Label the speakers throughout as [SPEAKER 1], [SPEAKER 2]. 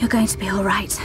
[SPEAKER 1] You're going to be all right.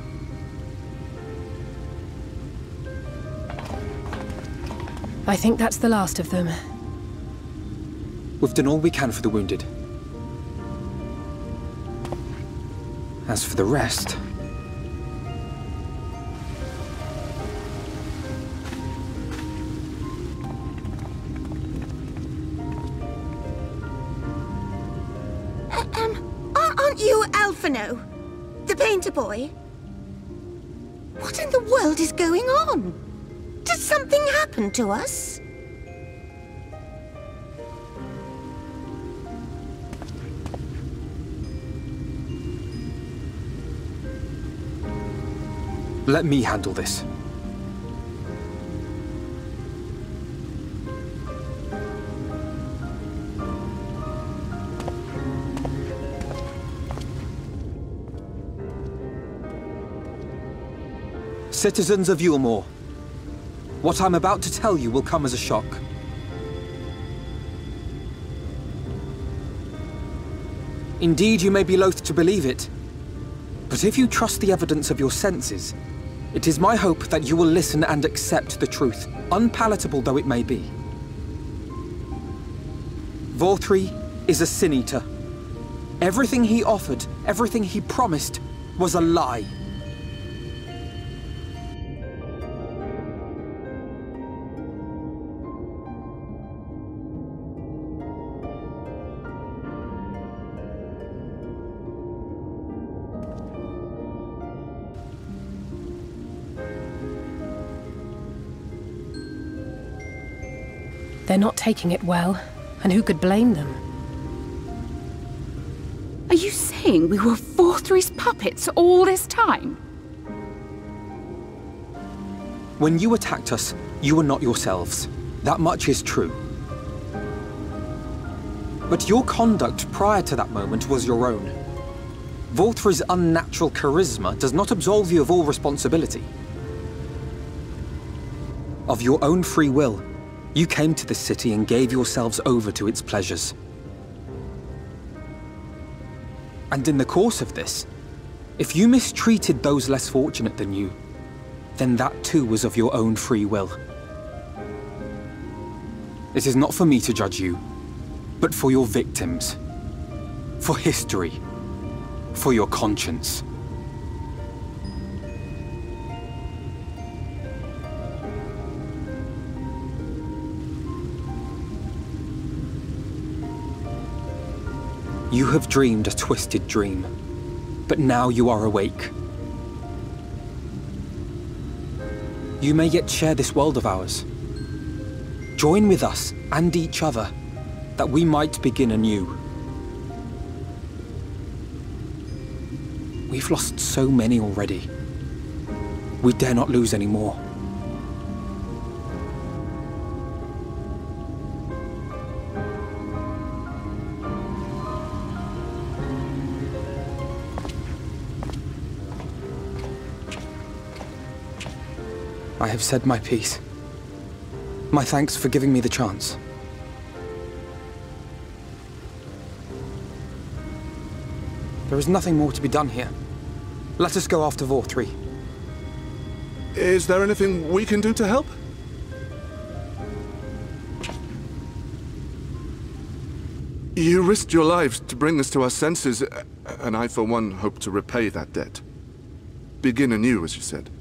[SPEAKER 2] I think that's the last of them.
[SPEAKER 3] We've done all we can for the wounded. As for the rest...
[SPEAKER 4] Aren't you Alphino? The painter boy? What in the world is going on? Did something happen to us?
[SPEAKER 3] Let me handle this. Citizens of Yulmore, what I'm about to tell you will come as a shock. Indeed, you may be loath to believe it, but if you trust the evidence of your senses, it is my hope that you will listen and accept the truth, unpalatable though it may be. Vauthry is a sin-eater. Everything he offered, everything he promised, was a lie.
[SPEAKER 2] They're not taking it well, and who could blame them?
[SPEAKER 1] Are you saying we were Vauthry's puppets all this time?
[SPEAKER 3] When you attacked us, you were not yourselves. That much is true. But your conduct prior to that moment was your own. Vauthry's unnatural charisma does not absolve you of all responsibility. Of your own free will, you came to this city and gave yourselves over to its pleasures. And in the course of this, if you mistreated those less fortunate than you, then that too was of your own free will. It is not for me to judge you, but for your victims, for history, for your conscience. You have dreamed a twisted dream, but now you are awake. You may yet share this world of ours. Join with us and each other, that we might begin anew. We've lost so many already. We dare not lose any more. I have said my piece. My thanks for giving me the chance. There is nothing more to be done here. Let us go after Vauthry.
[SPEAKER 5] Is there anything we can do to help? You risked your lives to bring us to our senses, and I, for one, hope to repay that debt. Begin anew, as you said.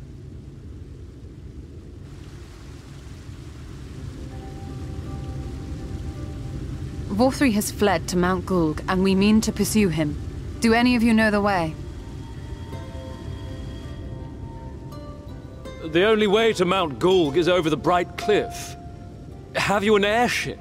[SPEAKER 6] Vauthry has fled to Mount Gulg, and we mean to pursue him. Do any of you know the way?
[SPEAKER 7] The only way to Mount Gulg is over the Bright Cliff. Have you an airship?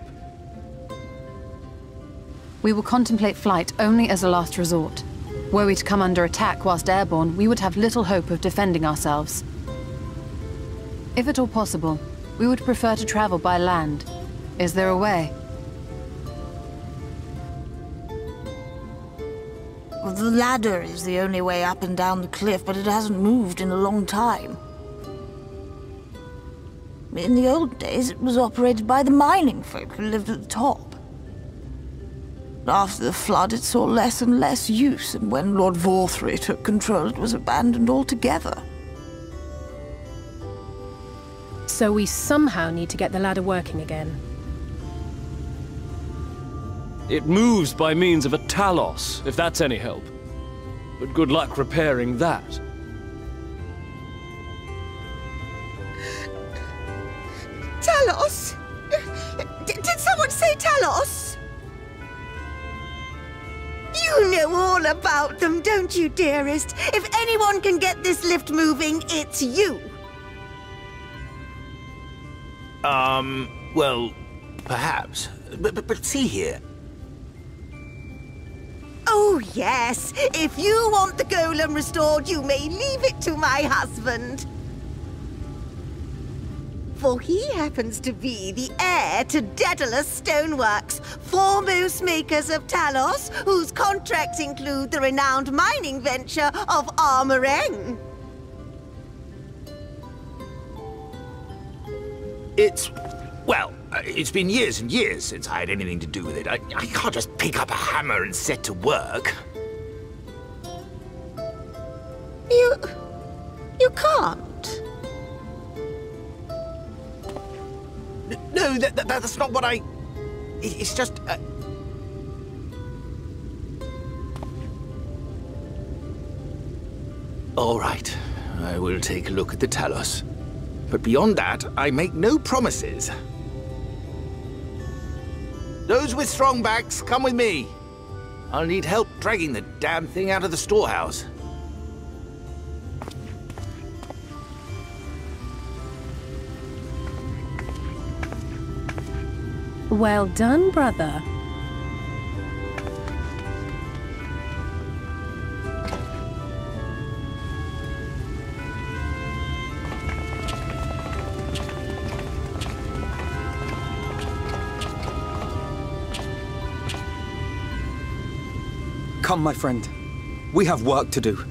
[SPEAKER 6] We will contemplate flight only as a last resort. Were we to come under attack whilst airborne, we would have little hope of defending ourselves. If at all possible, we would prefer to travel by land. Is there a way?
[SPEAKER 4] Well, the ladder is the only way up and down the cliff, but it hasn't moved in a long time. In the old days, it was operated by the mining folk who lived at the top.
[SPEAKER 8] After the flood, it saw less and less use, and when Lord Vorthry took control, it was abandoned altogether.
[SPEAKER 2] So we somehow need to get the ladder working again.
[SPEAKER 7] It moves by means of a Talos, if that's any help. But good luck repairing that.
[SPEAKER 4] Talos? Did someone say Talos? You know all about them, don't you, dearest? If anyone can get this lift moving, it's you.
[SPEAKER 9] Well, perhaps. But see here.
[SPEAKER 4] Oh, yes. If you want the golem restored, you may leave it to my husband. For he happens to be the heir to Daedalus Stoneworks, foremost makers of Talos, whose contracts include the renowned mining venture of Armoreng.
[SPEAKER 9] Well, it's been years and years since I had anything to do with it. I can't just pick up a hammer and set to work.
[SPEAKER 4] You can't?
[SPEAKER 9] No, that's not what I... It's just... All right, I will take a look at the Talos. But beyond that, I make no promises. Those with strong backs, come with me. I'll need help dragging the damn thing out of the storehouse.
[SPEAKER 2] Well done, brother.
[SPEAKER 3] Come, my friend. We have work to do.